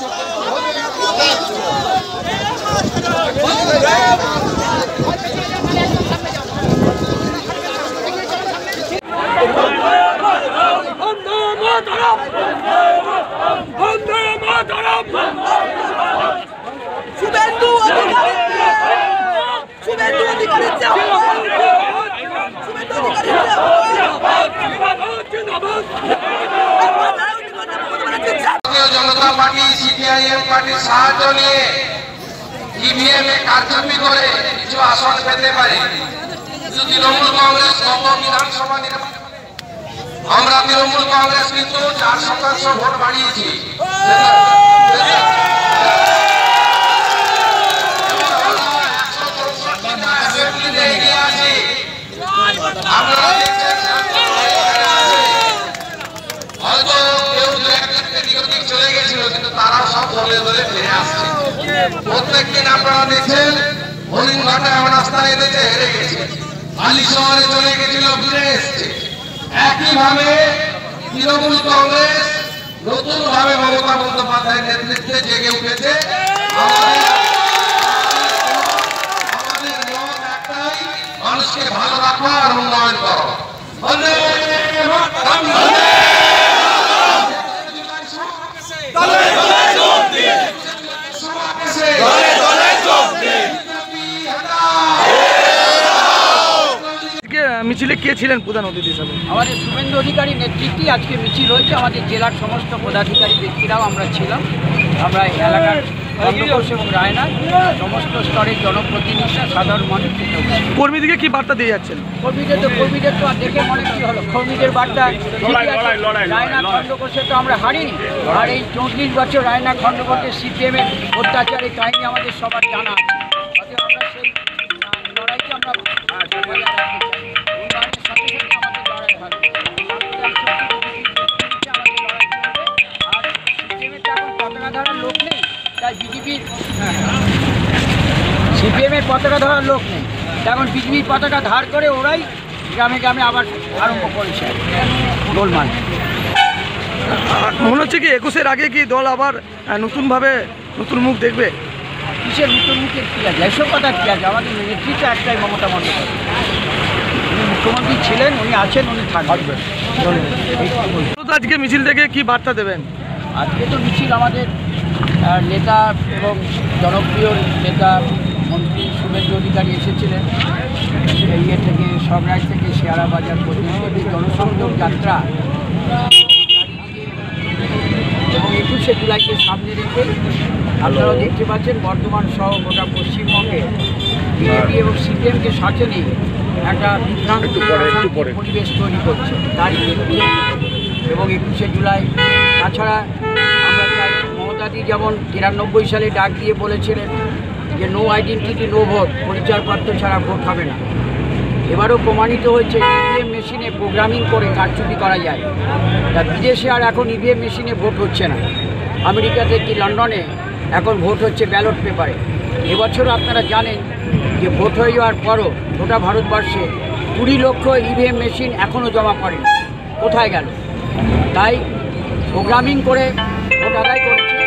জনতা party CPIM পার্টির সাহায্য নিয়ে ইভিএম এ কারচুপি করে কিছু আসন পেতে পারে। কিন্তু তৃণমূল কংগ্রেস গত বিধানসভা নির্বাচনে আমরা তৃণমূল কংগ্রেস কিন্তু 4% ভোট বাড়িয়েছি। আপনারা দেখছেন হয়তো কেউ দিক চলে গেছিল, কিন্তু তারাও সব দলে দলে ফিরে আসছে। প্রত্যেকদিন আপনারা দেখছেন হরিণঘাটা এমন রাস্তা এনেছে, হেরে গেছে, আলী শহরে চলে গেছিল, ফিরে এসছে। একইভাবে তৃণমূল কংগ্রেস নতুন ভাবে মমতা বন্দ্যোপাধ্যায়ের নেতৃত্বে জেগে উঠেছে। আমাদের মত একটাই, মানুষকে ভালো রাখো আর উন্নয়ন করো। মিছিলে কে ছিলেন প্রধান অতিথি হিসাবে? আমাদের শুভেন্দু অধিকারী নেতৃত্বে আজকে মিছিল হয়েছে। আমাদের জেলার সমস্ত পদাধিকারী ব্যক্তিরাও আমরা ছিলাম। আমরা এলাকার খণ্ডঘোষ এবং রায়না সমস্ত স্তরের জনপ্রতিনিধিরা, সাধারণ মানুষ। কর্মীদেরকে কি বার্তা দিয়ে যাচ্ছেন? কর্মীদের তো দেখে মনে কি হলো, কর্মীদের বার্তা রায়না খণ্ডঘোষে তো আমরা হারিনি। আর এই 34 বছর রায়না খণ্ডঘোষের সিপিএমের অত্যাচারের কাহিনী আমাদের সবার জানা আছে। আমরা সেই লড়াইকে আমরা সিপিএমের পতাকা ধরার লোক নেই, এখন বিজেপির পতাকা ধার করে ওরাই গ্রামে গ্রামে আবার আরম্ভ করেছে গোলমাল। মনে হচ্ছে কি 21-এর আগে কি দল আবার নতুনভাবে নতুন মুখ দেখবে? কিসের নতুন মুখের কী আছে, এসব কথা কী আছে? আমাদের নেতৃত্ব একটাই, মমতা বন্দ্যোপাধ্যায়। উনি মুখ্যমন্ত্রী ছিলেন, উনি আছেন, উনি থাকবেন। আজকে মিছিল থেকে কি বার্তা দেবেন? আজকে তো মিছিল আমাদের নেতা এবং জনপ্রিয় নেতা মন্ত্রী শুভেন্দু অধিকারী এসেছিলেন ইয়ে থেকে, সগরাজ থেকে শেয়ারা বাজার পর্যন্ত যে জনসংযোগ যাত্রা এবং 21শে জুলাইকে সামনে রেখে আপনারাও দেখতে পাচ্ছেন বর্ধমান সহ গোটা পশ্চিমবঙ্গে বিজেপি এবং সিপিএমকে সাথে নিয়ে একটা বিভ্রান্ত পরিবেশ তৈরি করছে তার বিরুদ্ধে। এবং 21শে জুলাই তাছাড়া আমরা চাই, মমতাদি যেমন 93 সালে ডাক দিয়ে বলেছিলেন যে নো আইডেন্টিটি নো ভোট, পরিচয়পত্র ছাড়া ভোট হবে না। এবারও প্রমাণিত হয়েছে ইভিএম মেশিনে প্রোগ্রামিং করে কারচুপি করা যায়। তা বিদেশে আর এখন ইভিএম মেশিনে ভোট হচ্ছে না। আমেরিকাতে কি লন্ডনে এখন ভোট হচ্ছে ব্যালট পেপারে। এবছরও আপনারা জানেন যে ভোট হয়ে যাওয়ার পরও গোটা ভারতবর্ষে 20 লক্ষ ইভিএম মেশিন এখনও জমা পড়েনি, কোথায় গেল? তাই প্রোগ্রামিং করে ভোট আদায় করেছে।